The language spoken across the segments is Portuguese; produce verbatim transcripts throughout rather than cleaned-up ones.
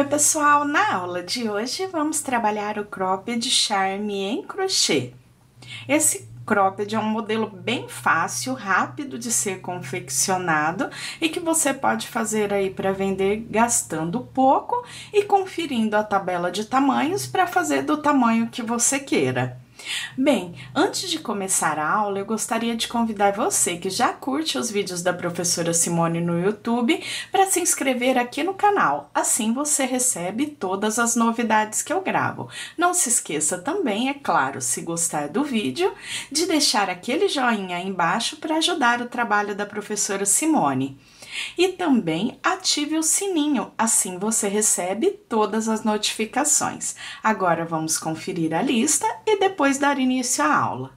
pessoal, na aula de hoje vamos trabalhar o cropped charme em crochê. Esse cropped é um modelo bem fácil, rápido de ser confeccionado e que você pode fazer aí para vender gastando pouco e conferindo a tabela de tamanhos para fazer do tamanho que você queira. Bem, antes de começar a aula, eu gostaria de convidar você que já curte os vídeos da professora Simone no YouTube para se inscrever aqui no canal, assim você recebe todas as novidades que eu gravo. Não se esqueça também, é claro, se gostar do vídeo, de deixar aquele joinha aí embaixo para ajudar o trabalho da professora Simone. E também ative o sininho, assim você recebe todas as notificações. Agora vamos conferir a lista e depois dar início à aula.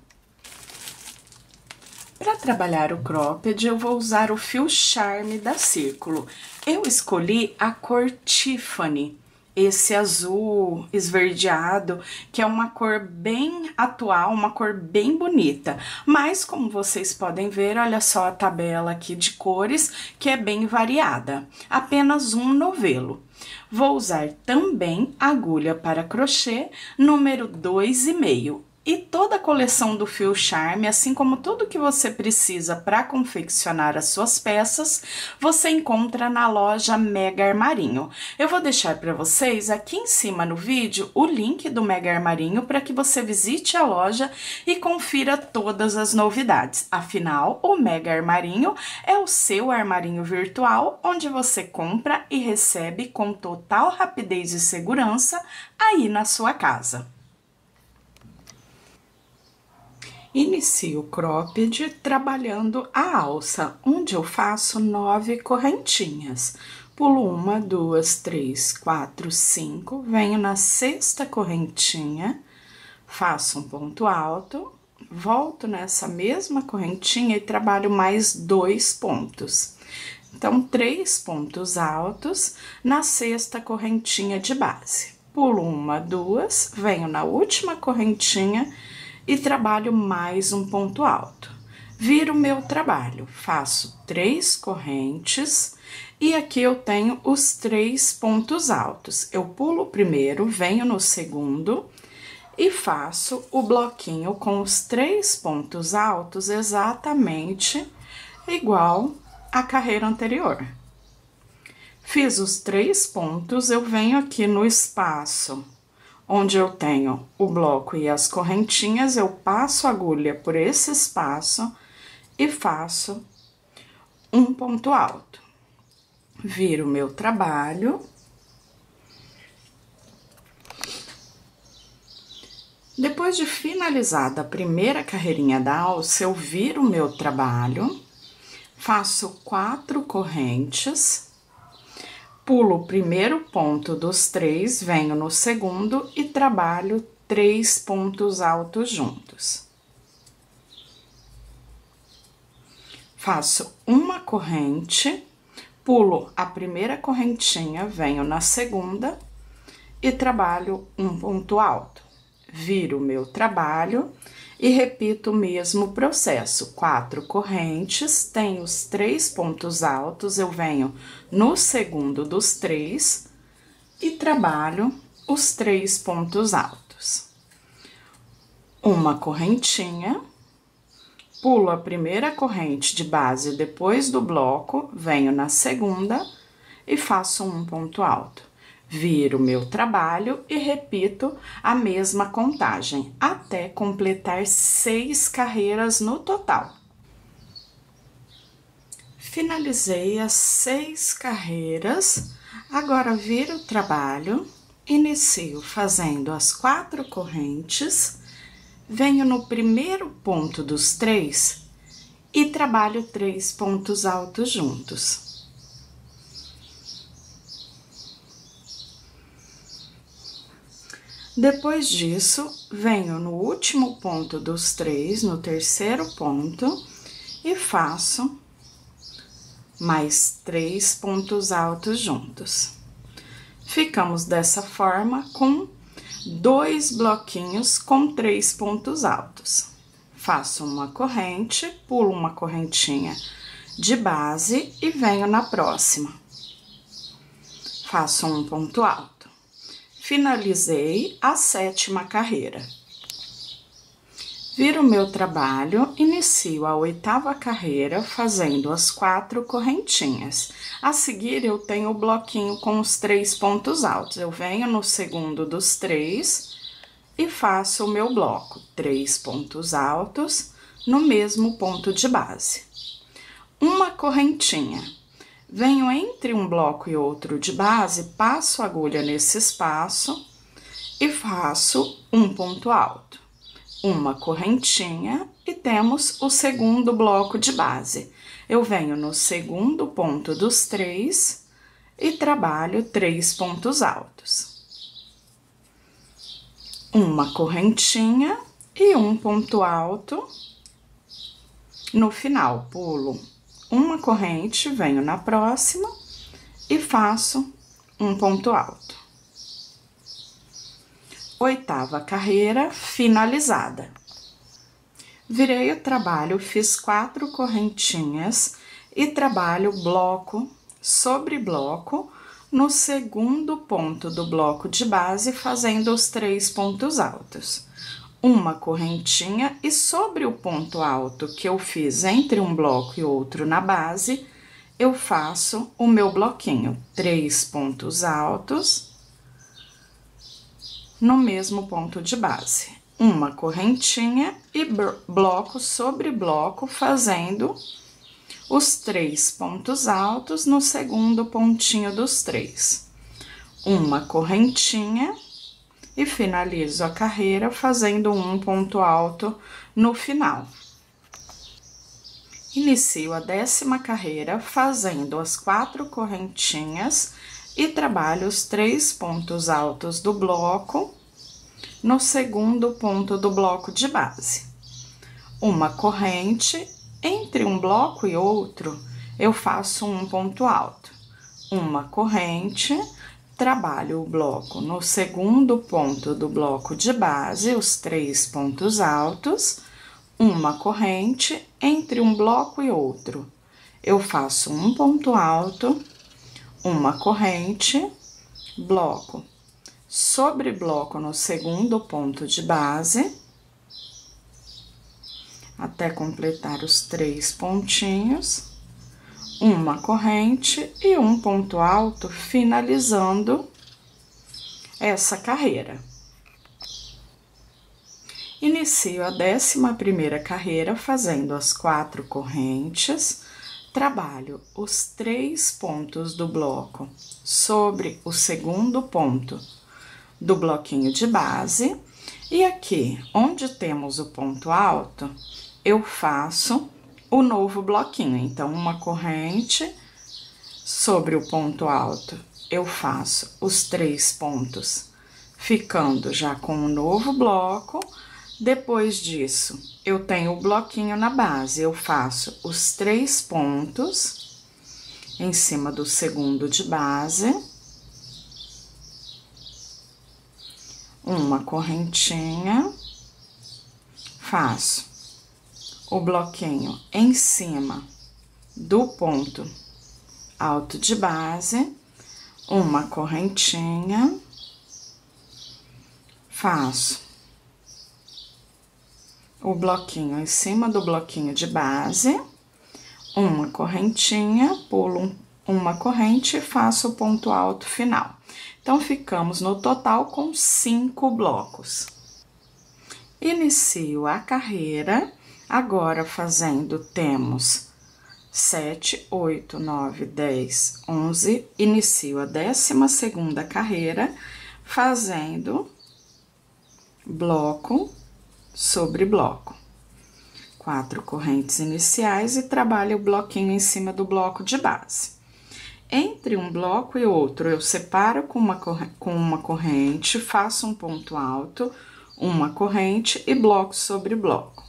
Para trabalhar o cropped, eu vou usar o fio charme da Círculo. Eu escolhi a cor Tiffany, esse azul esverdeado, que é uma cor bem atual, uma cor bem bonita. Mas, como vocês podem ver, olha só a tabela aqui de cores, que é bem variada. Apenas um novelo. Vou usar também agulha para crochê número dois e meio. E toda a coleção do fio charme, assim como tudo que você precisa para confeccionar as suas peças, você encontra na loja Mega Armarinho. Eu vou deixar para vocês aqui em cima no vídeo o link do Mega Armarinho para que você visite a loja e confira todas as novidades. Afinal, o Mega Armarinho é o seu armarinho virtual, onde você compra e recebe com total rapidez e segurança aí na sua casa. Inicio o cropped trabalhando a alça, onde eu faço nove correntinhas. Pulo uma, duas, três, quatro, cinco, venho na sexta correntinha, faço um ponto alto, volto nessa mesma correntinha e trabalho mais dois pontos. Então, três pontos altos na sexta correntinha de base. Pulo uma, duas, venho na última correntinha e trabalho mais um ponto alto. Viro o meu trabalho, faço três correntes e aqui eu tenho os três pontos altos. Eu pulo o primeiro, venho no segundo e faço o bloquinho com os três pontos altos exatamente igual à carreira anterior. Fiz os três pontos, eu venho aqui no espaço onde eu tenho o bloco e as correntinhas, eu passo a agulha por esse espaço e faço um ponto alto. Viro o meu trabalho. Depois de finalizada a primeira carreirinha da alça, eu viro o meu trabalho, faço quatro correntes. Pulo o primeiro ponto dos três, venho no segundo e trabalho três pontos altos juntos. Faço uma corrente, pulo a primeira correntinha, venho na segunda e trabalho um ponto alto. Viro o meu trabalho e repito o mesmo processo, quatro correntes, tenho os três pontos altos, eu venho no segundo dos três e trabalho os três pontos altos. Uma correntinha, pulo a primeira corrente de base depois do bloco, venho na segunda e faço um ponto alto. Viro o meu trabalho e repito a mesma contagem, até completar seis carreiras no total. Finalizei as seis carreiras, agora viro o trabalho, inicio fazendo as quatro correntes, venho no primeiro ponto dos três e trabalho três pontos altos juntos. Depois disso, venho no último ponto dos três, no terceiro ponto, e faço mais três pontos altos juntos. Ficamos dessa forma com dois bloquinhos com três pontos altos. Faço uma corrente, pulo uma correntinha de base e venho na próxima. faço um ponto alto. Finalizei a sétima carreira. Viro meu trabalho, inicio a oitava carreira fazendo as quatro correntinhas. A seguir, eu tenho o bloquinho com os três pontos altos. Eu venho no segundo dos três e faço o meu bloco. Três pontos altos no mesmo ponto de base. Uma correntinha. Venho entre um bloco e outro de base, passo a agulha nesse espaço e faço um ponto alto. Uma correntinha e temos o segundo bloco de base. Eu venho no segundo ponto dos três e trabalho três pontos altos. Uma correntinha e um ponto alto. No final, pulo uma corrente, venho na próxima e faço um ponto alto. Oitava carreira finalizada. Virei o trabalho, fiz quatro correntinhas e trabalho bloco sobre bloco no segundo ponto do bloco de base, fazendo os três pontos altos. Uma correntinha e sobre o ponto alto que eu fiz entre um bloco e outro na base, eu faço o meu bloquinho, três pontos altos no mesmo ponto de base. Uma correntinha e bloco sobre bloco, fazendo os três pontos altos no segundo pontinho dos três. Uma correntinha e finalizo a carreira fazendo um ponto alto no final. Inicio a décima carreira fazendo as quatro correntinhas e trabalho os três pontos altos do bloco no segundo ponto do bloco de base. Uma corrente, entre um bloco e outro, eu faço um ponto alto. Uma corrente, trabalho o bloco no segundo ponto do bloco de base, os três pontos altos, uma corrente, entre um bloco e outro, eu faço um ponto alto, uma corrente, bloco sobre bloco no segundo ponto de base, até completar os três pontinhos, uma corrente e um ponto alto, finalizando essa carreira. Inicio a décima primeira carreira fazendo as quatro correntes, trabalho os três pontos do bloco sobre o segundo ponto do bloquinho de base, e aqui, onde temos o ponto alto, eu faço o novo bloquinho. Então, uma corrente sobre o ponto alto, eu faço os três pontos, ficando já com o novo bloco. Depois disso, eu tenho o bloquinho na base, eu faço os três pontos em cima do segundo de base, uma correntinha, faço o bloquinho em cima do ponto alto de base, uma correntinha, faço o bloquinho em cima do bloquinho de base, uma correntinha, pulo uma corrente e faço o ponto alto final. Então, ficamos no total com cinco blocos. Inicio a carreira, agora fazendo, temos sete, oito, nove, dez, onze, inicio a décima segunda carreira, fazendo bloco sobre bloco. Quatro correntes iniciais e trabalho o bloquinho em cima do bloco de base. Entre um bloco e outro, eu separo com uma, com uma corrente, faço um ponto alto, uma corrente e bloco sobre bloco.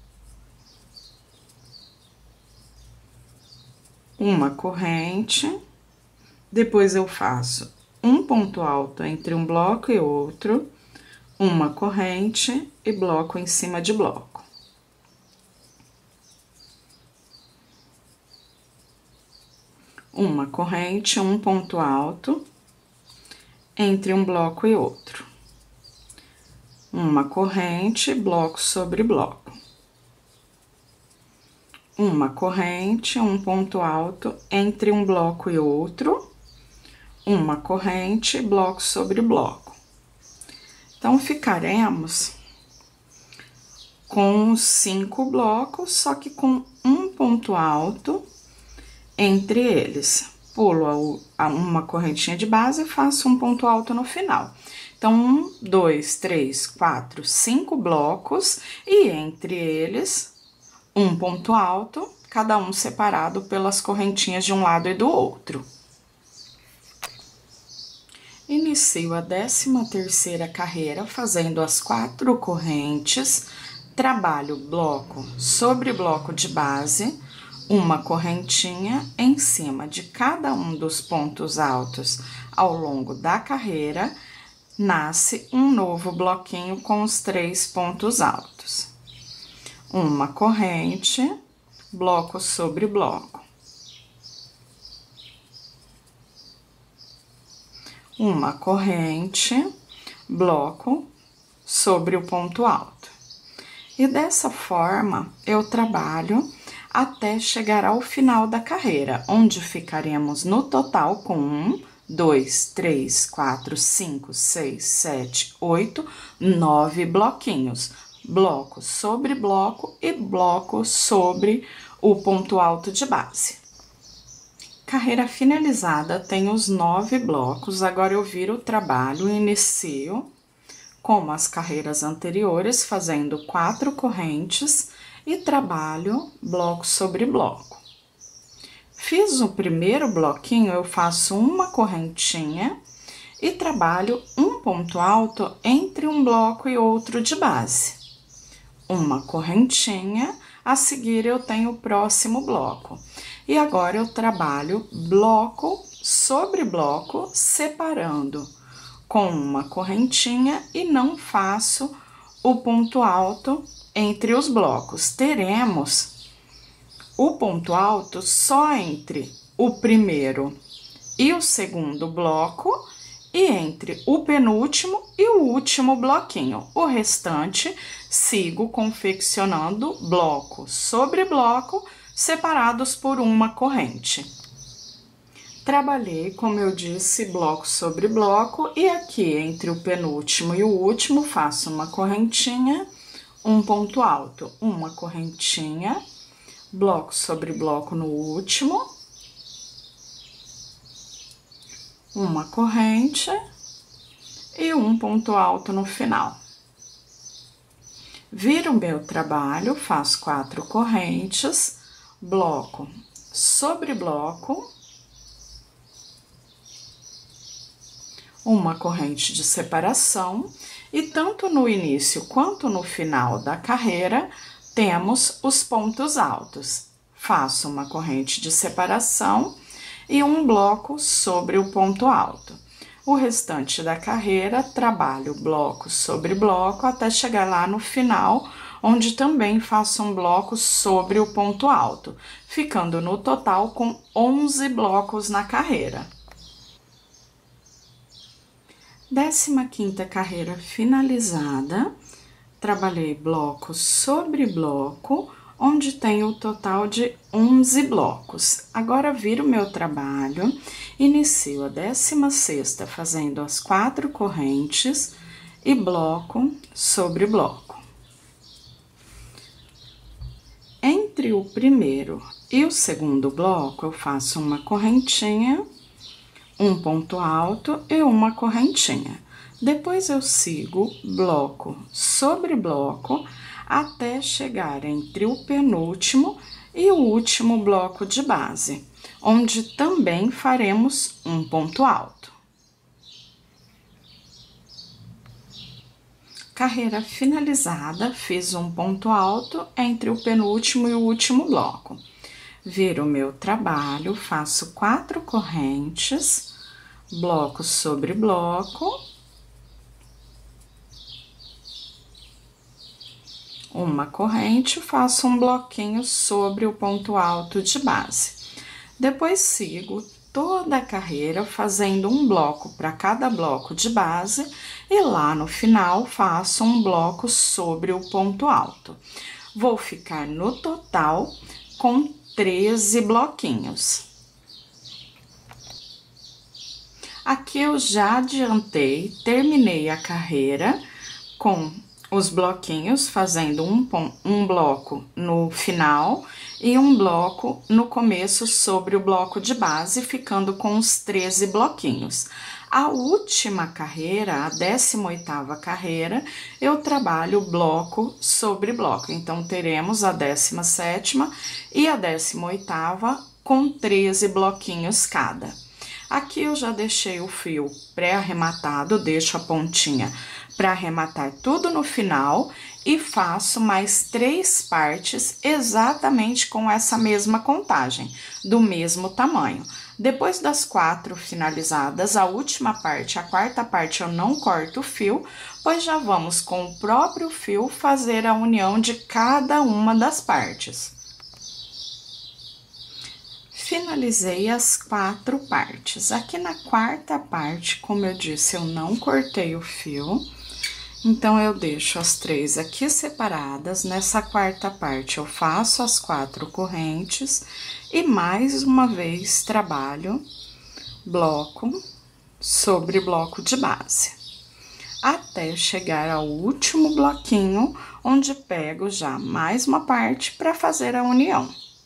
Uma corrente, depois eu faço um ponto alto entre um bloco e outro, uma corrente e bloco em cima de bloco. Uma corrente, um ponto alto, entre um bloco e outro. Uma corrente, bloco sobre bloco. Uma corrente, um ponto alto entre um bloco e outro. Uma corrente, bloco sobre bloco. Então, ficaremos com cinco blocos, só que com um ponto alto entre eles. Pulo a uma correntinha de base e faço um ponto alto no final. Então, um, dois, três, quatro, cinco blocos e entre eles um ponto alto, cada um separado pelas correntinhas de um lado e do outro. Inicio a décima terceira carreira fazendo as quatro correntes, trabalho bloco sobre bloco de base, uma correntinha em cima de cada um dos pontos altos ao longo da carreira, nasce um novo bloquinho com os três pontos altos. Uma corrente, bloco sobre bloco. Uma corrente, bloco sobre o ponto alto. E dessa forma, eu trabalho até chegar ao final da carreira, onde ficaremos no total com um, dois, três, quatro, cinco, seis, sete, oito, nove bloquinhos. Bloco sobre bloco e bloco sobre o ponto alto de base. Carreira finalizada, tem os nove blocos. Agora eu viro o trabalho e inicio, como as carreiras anteriores, fazendo quatro correntes e trabalho bloco sobre bloco. Fiz o primeiro bloquinho, eu faço uma correntinha e trabalho um ponto alto entre um bloco e outro de base. Uma correntinha, a seguir eu tenho o próximo bloco. E agora eu trabalho bloco sobre bloco, separando com uma correntinha e não faço o ponto alto entre os blocos. Teremos o ponto alto só entre o primeiro e o segundo bloco e entre o penúltimo e o último bloquinho. O restante, sigo confeccionando bloco sobre bloco, separados por uma corrente. Trabalhei, como eu disse, bloco sobre bloco, e aqui entre o penúltimo e o último faço uma correntinha, um ponto alto, uma correntinha, bloco sobre bloco no último, uma corrente e um ponto alto no final. Viro o meu trabalho, faço quatro correntes, bloco sobre bloco, uma corrente de separação, e tanto no início quanto no final da carreira temos os pontos altos. Faço uma corrente de separação e um bloco sobre o ponto alto. O restante da carreira trabalho bloco sobre bloco até chegar lá no final, onde também faço um bloco sobre o ponto alto, ficando no total com onze blocos na carreira. Décima quinta carreira finalizada, trabalhei bloco sobre bloco, onde tenho o total de onze blocos. Agora, viro meu trabalho, inicio a décima sexta fazendo as quatro correntes e bloco sobre bloco. Entre o primeiro e o segundo bloco, eu faço uma correntinha, um ponto alto e uma correntinha. Depois, eu sigo bloco sobre bloco até chegar entre o penúltimo e o último bloco de base, onde também faremos um ponto alto. Carreira finalizada, fiz um ponto alto entre o penúltimo e o último bloco. Viro o meu trabalho, faço quatro correntes, bloco sobre bloco, uma corrente, faço um bloquinho sobre o ponto alto de base. Depois, sigo toda a carreira fazendo um bloco para cada bloco de base e lá no final faço um bloco sobre o ponto alto. Vou ficar no total com treze bloquinhos. Aqui eu já adiantei, terminei a carreira com os bloquinhos, fazendo um, um bloco no final e um bloco no começo sobre o bloco de base, ficando com os treze bloquinhos. A última carreira, a décima oitava carreira, eu trabalho bloco sobre bloco. Então, teremos a décima sétima e a décima oitava com treze bloquinhos cada. Aqui eu já deixei o fio pré-arrematado, deixo a pontinha para arrematar tudo no final e faço mais três partes exatamente com essa mesma contagem, do mesmo tamanho. Depois das quatro finalizadas, a última parte, a quarta parte, eu não corto o fio, pois já vamos com o próprio fio fazer a união de cada uma das partes. Finalizei as quatro partes. Aqui na quarta parte, como eu disse, eu não cortei o fio. Então, eu deixo as três aqui separadas. Nessa quarta parte, eu faço as quatro correntes e mais uma vez trabalho bloco sobre bloco de base. Até chegar ao último bloquinho, onde pego já mais uma parte para fazer a união.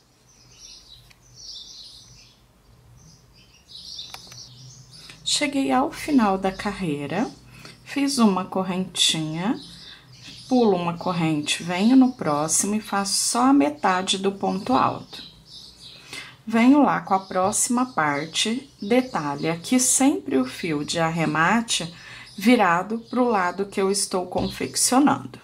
Cheguei ao final da carreira, fiz uma correntinha, pulo uma corrente, venho no próximo e faço só a metade do ponto alto. Venho lá com a próxima parte, detalhe, aqui sempre o fio de arremate virado para o lado que eu estou confeccionando.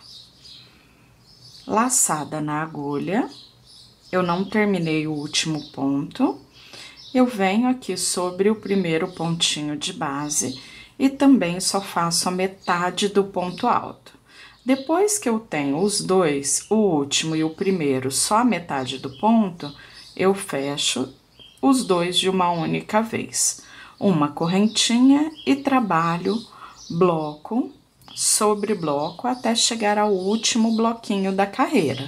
Laçada na agulha, eu não terminei o último ponto. Eu venho aqui sobre o primeiro pontinho de base e também só faço a metade do ponto alto. Depois que eu tenho os dois, o último e o primeiro, só a metade do ponto, eu fecho os dois de uma única vez. Uma correntinha e trabalho bloco sobre bloco até chegar ao último bloquinho da carreira.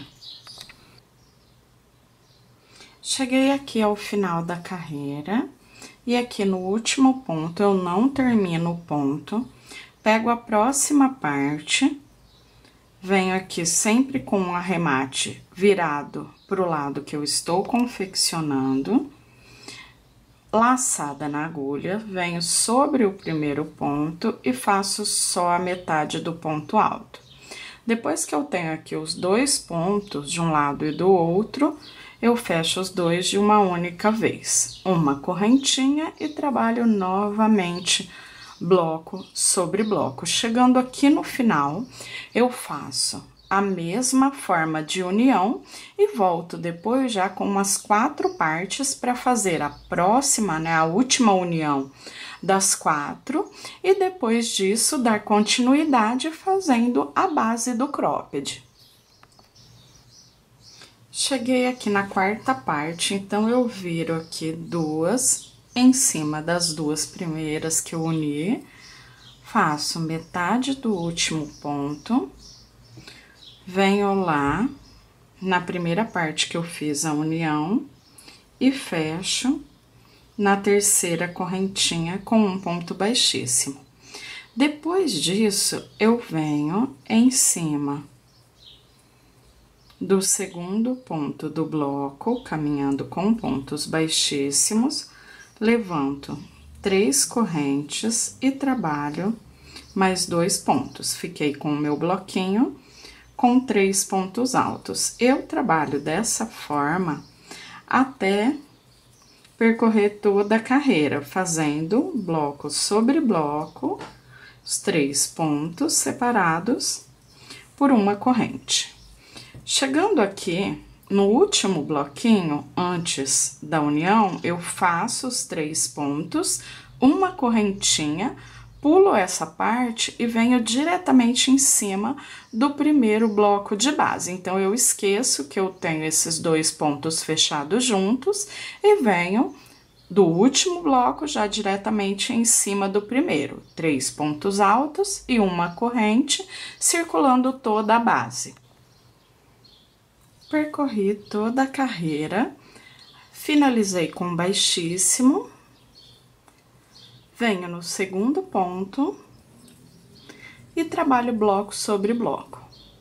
Cheguei aqui ao final da carreira e aqui no último ponto eu não termino o ponto, pego a próxima parte, venho aqui sempre com um arremate virado pro lado que eu estou confeccionando, laçada na agulha, venho sobre o primeiro ponto e faço só a metade do ponto alto. Depois que eu tenho aqui os dois pontos de um lado e do outro, eu fecho os dois de uma única vez, uma correntinha e trabalho novamente bloco sobre bloco. Chegando aqui no final, eu faço a mesma forma de união e volto depois já com umas quatro partes para fazer a próxima, né, a última união das quatro e depois disso dar continuidade fazendo a base do cropped. Cheguei aqui na quarta parte, então eu viro aqui duas em cima das duas primeiras que eu uni, faço metade do último ponto, venho lá na primeira parte que eu fiz a união e fecho na terceira correntinha com um ponto baixíssimo. Depois disso, eu venho em cima do segundo ponto do bloco, caminhando com pontos baixíssimos, levanto três correntes e trabalho mais dois pontos. Fiquei com o meu bloquinho com três pontos altos. Eu trabalho dessa forma até percorrer toda a carreira, fazendo bloco sobre bloco, os três pontos separados por uma corrente. Chegando aqui, no último bloquinho, antes da união, eu faço os três pontos, uma correntinha, pulo essa parte e venho diretamente em cima do primeiro bloco de base. Então, eu esqueço que eu tenho esses dois pontos fechados juntos e venho do último bloco já diretamente em cima do primeiro. Três pontos altos e uma corrente, circulando toda a base. Percorri toda a carreira, finalizei com baixíssimo, venho no segundo ponto e trabalho bloco sobre bloco.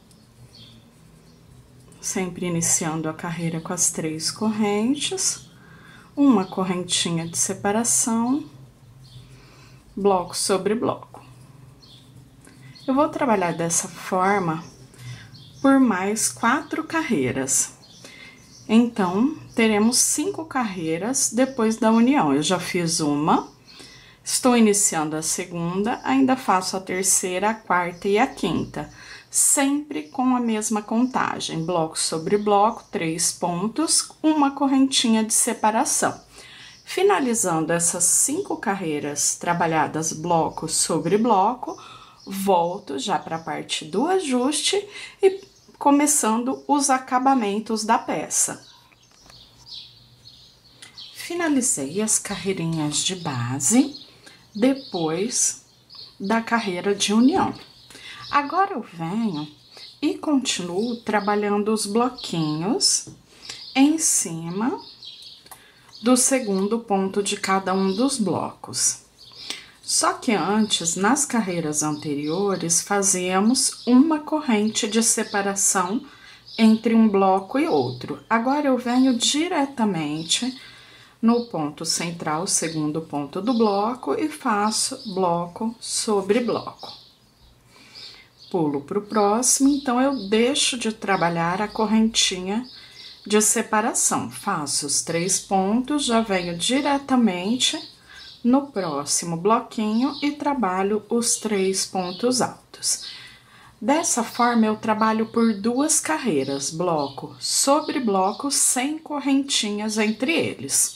Sempre iniciando a carreira com as três correntes, uma correntinha de separação, bloco sobre bloco. Eu vou trabalhar dessa forma por mais quatro carreiras. Então, teremos cinco carreiras depois da união. Eu já fiz uma, estou iniciando a segunda, ainda faço a terceira, a quarta e a quinta. Sempre com a mesma contagem, bloco sobre bloco, três pontos, uma correntinha de separação. Finalizando essas cinco carreiras trabalhadas bloco sobre bloco, volto já para a parte do ajuste e começando os acabamentos da peça. Finalizei as carreirinhas de base, depois da carreira de união. Agora eu venho e continuo trabalhando os bloquinhos em cima do segundo ponto de cada um dos blocos. Só que antes, nas carreiras anteriores, fazíamos uma corrente de separação entre um bloco e outro. Agora eu venho diretamente no ponto central, segundo ponto do bloco, e faço bloco sobre bloco. Pulo para o próximo, então eu deixo de trabalhar a correntinha de separação. Faço os três pontos, já venho diretamente no próximo bloquinho e trabalho os três pontos altos. Dessa forma, eu trabalho por duas carreiras, bloco sobre bloco, sem correntinhas entre eles.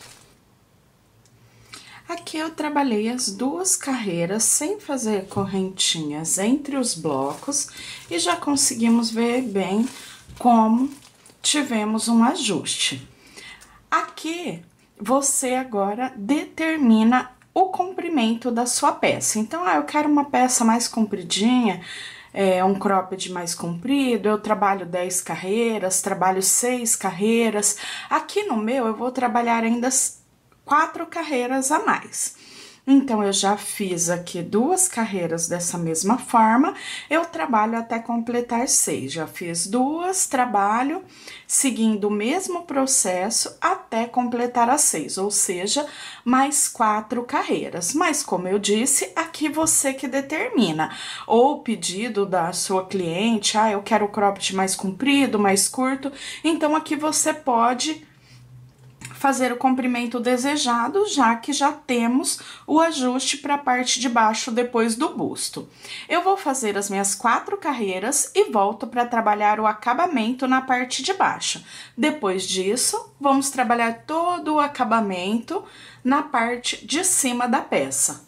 Aqui eu trabalhei as duas carreiras sem fazer correntinhas entre os blocos e já conseguimos ver bem como tivemos um ajuste. Aqui, você agora determina o comprimento da sua peça. Então, ah, eu quero uma peça mais compridinha, é, um cropped mais comprido, eu trabalho dez carreiras, trabalho seis carreiras. Aqui no meu, eu vou trabalhar ainda quatro carreiras a mais. Então, eu já fiz aqui duas carreiras dessa mesma forma, eu trabalho até completar seis. Já fiz duas, trabalho seguindo o mesmo processo até completar as seis, ou seja, mais quatro carreiras. Mas, como eu disse, aqui você que determina, ou o pedido da sua cliente, ah, eu quero o cropped mais comprido, mais curto, então aqui você pode fazer o comprimento desejado, já que já temos o ajuste para a parte de baixo depois do busto. Eu vou fazer as minhas quatro carreiras e volto para trabalhar o acabamento na parte de baixo. Depois disso, vamos trabalhar todo o acabamento na parte de cima da peça.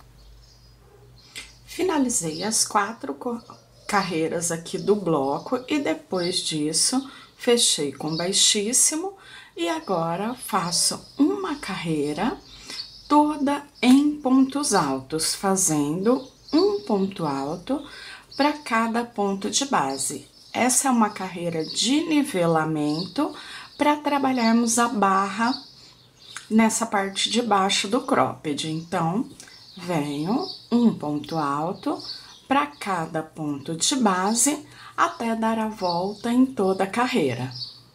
Finalizei as quatro carreiras aqui do bloco e depois disso, fechei com baixíssimo. E agora, faço uma carreira toda em pontos altos, fazendo um ponto alto para cada ponto de base. Essa é uma carreira de nivelamento para trabalharmos a barra nessa parte de baixo do cropped. Então, venho um ponto alto para cada ponto de base até dar a volta em toda a carreira.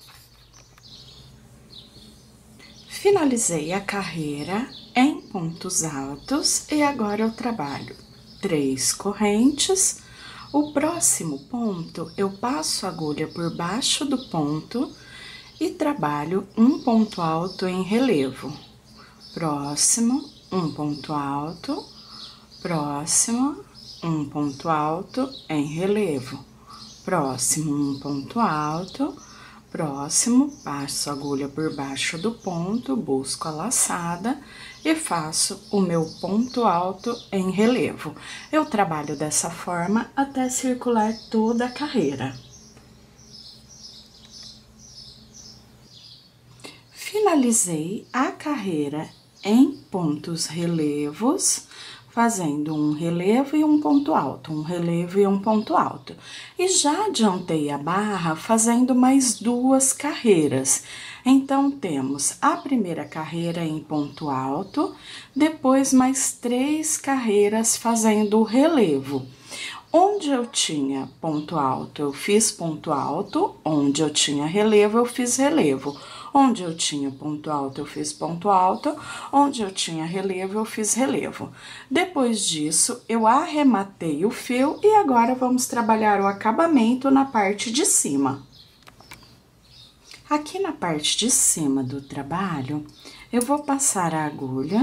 Finalizei a carreira em pontos altos e agora eu trabalho três correntes. O próximo ponto, eu passo a agulha por baixo do ponto e trabalho um ponto alto em relevo. Próximo, um ponto alto, próximo, um ponto alto em relevo. Próximo, um ponto alto. Próximo, passo a agulha por baixo do ponto, busco a laçada e faço o meu ponto alto em relevo. Eu trabalho dessa forma até circular toda a carreira. finalizei a carreira em pontos relevos, fazendo um relevo e um ponto alto, um relevo e um ponto alto. E já adiantei a barra fazendo mais duas carreiras. Então, temos a primeira carreira em ponto alto, depois mais três carreiras fazendo o relevo. Onde eu tinha ponto alto, eu fiz ponto alto, onde eu tinha relevo, eu fiz relevo. Onde eu tinha ponto alto, eu fiz ponto alto, onde eu tinha relevo, eu fiz relevo. Depois disso, eu arrematei o fio e agora vamos trabalhar o acabamento na parte de cima. Aqui na parte de cima do trabalho, eu vou passar a agulha,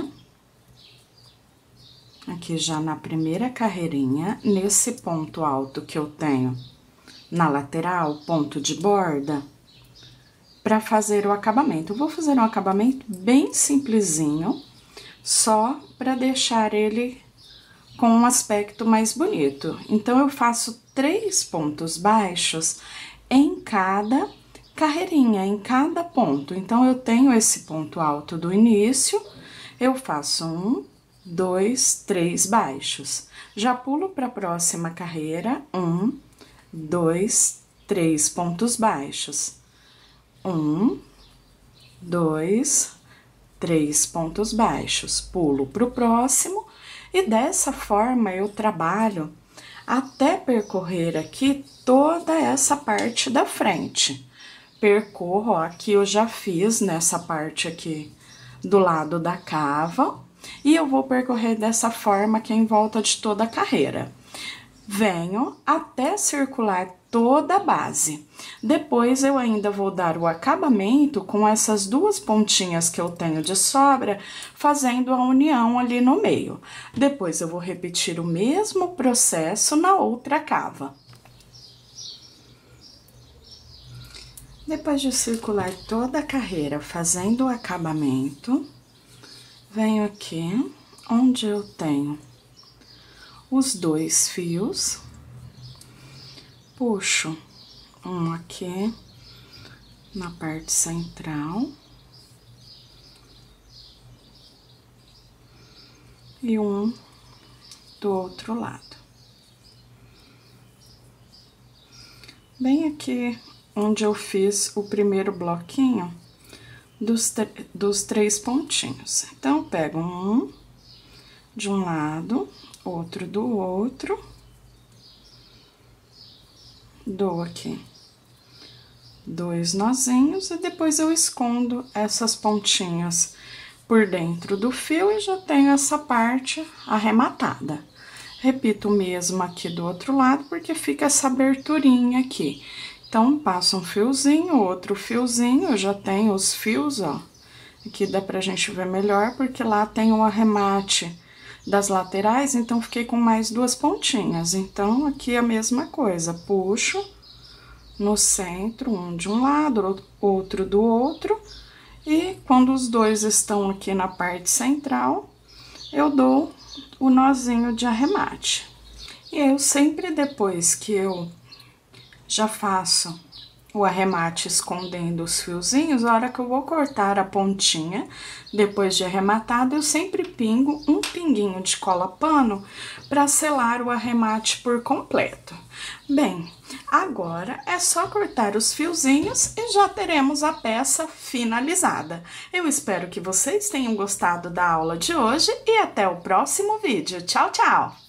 aqui já na primeira carreirinha, nesse ponto alto que eu tenho na lateral, ponto de borda, para fazer o acabamento. Eu vou fazer um acabamento bem simplesinho, só para deixar ele com um aspecto mais bonito. Então, eu faço três pontos baixos em cada carreirinha, em cada ponto. Então, eu tenho esse ponto alto do início, eu faço um, dois, três baixos. Já pulo para a próxima carreira, um, dois, três pontos baixos. Um, dois, três pontos baixos. Pulo para o próximo e dessa forma eu trabalho até percorrer aqui toda essa parte da frente. Percorro, ó, aqui eu já fiz nessa parte aqui do lado da cava e eu vou percorrer dessa forma aqui em volta de toda a carreira. Venho até circular toda a base. Depois, eu ainda vou dar o acabamento com essas duas pontinhas que eu tenho de sobra, fazendo a união ali no meio. Depois, eu vou repetir o mesmo processo na outra cava. Depois de circular toda a carreira fazendo o acabamento, venho aqui onde eu tenho os dois fios, puxo um aqui na parte central e um do outro lado. Bem aqui onde eu fiz o primeiro bloquinho dos, dos três pontinhos. Então, eu pego um de um lado, outro do outro, dou aqui dois nozinhos e depois eu escondo essas pontinhas por dentro do fio e já tenho essa parte arrematada. Repito o mesmo aqui do outro lado, porque fica essa aberturinha aqui. Então, passo um fiozinho, outro fiozinho, eu já tenho os fios, ó. Aqui dá pra gente ver melhor, porque lá tem um arremate das laterais, então, fiquei com mais duas pontinhas. Então, aqui a mesma coisa, puxo no centro, um de um lado, outro do outro, e quando os dois estão aqui na parte central, eu dou o nozinho de arremate. E eu sempre, depois que eu já faço o arremate escondendo os fiozinhos, a hora que eu vou cortar a pontinha, depois de arrematado, eu sempre pingo um pinguinho de cola pano para selar o arremate por completo. Bem, agora é só cortar os fiozinhos e já teremos a peça finalizada. Eu espero que vocês tenham gostado da aula de hoje e até o próximo vídeo. Tchau, tchau!